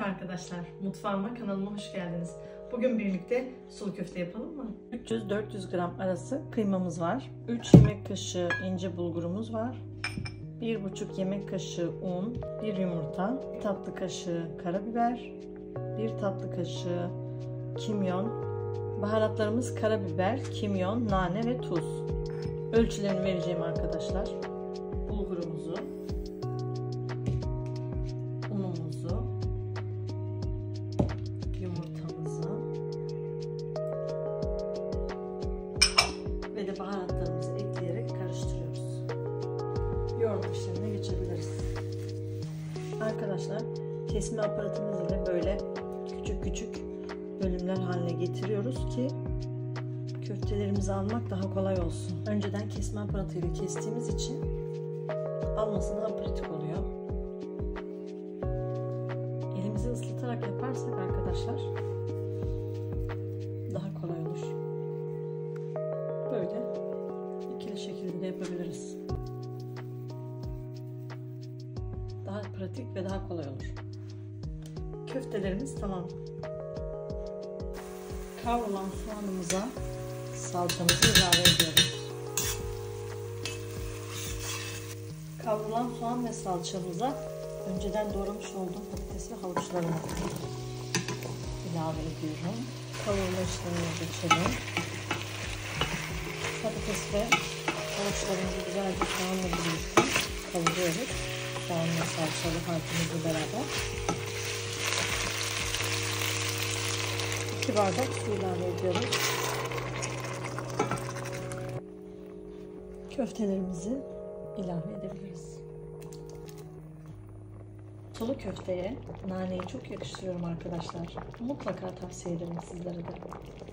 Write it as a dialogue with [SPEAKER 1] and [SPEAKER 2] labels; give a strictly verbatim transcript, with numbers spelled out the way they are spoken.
[SPEAKER 1] Merhaba arkadaşlar, mutfağıma, kanalıma hoş geldiniz. Bugün birlikte sulu köfte yapalım mı? üç yüz dört yüz gram arası kıymamız var. üç yemek kaşığı ince bulgurumuz var. bir buçuk yemek kaşığı un, bir yumurta, bir tatlı kaşığı karabiber, bir tatlı kaşığı kimyon. Baharatlarımız karabiber, kimyon, nane ve tuz. Ölçülerini vereceğim arkadaşlar. Bulgurumuzu, unumuzu, yumurtamızı ve de baharatlarımızı ekleyerek karıştırıyoruz. Yoğurma işlemine geçebiliriz. Arkadaşlar, kesme aparatımız ile böyle küçük küçük bölümler haline getiriyoruz ki köftelerimizi almak daha kolay olsun. Önceden kesme aparatıyla kestiğimiz için alması daha pratik oluyor. Elimizi ıslatarak yaparsak arkadaşlar daha kolay olur. Böyle ikili şekilde de yapabiliriz. Daha pratik ve daha kolay olur. Köftelerimiz tamam. Kavrulan soğanımıza salçamızı ilave ediyoruz. Kavrulan soğan ve salçamıza önceden doğramış olduğum patates ve havuçlarımı ilave ediyorum. Kavurma işlemine geçelim. Patates ve havuçlarımızı güzelce soğanla birlikte kavuruyoruz. Soğan ve salçalı harcımızla beraber. iki bardak su ilave ediyoruz. Köftelerimizi ilave edebiliriz. Sulu köfteye naneyi çok yakıştırıyorum arkadaşlar. Mutlaka tavsiye ederim sizlere de.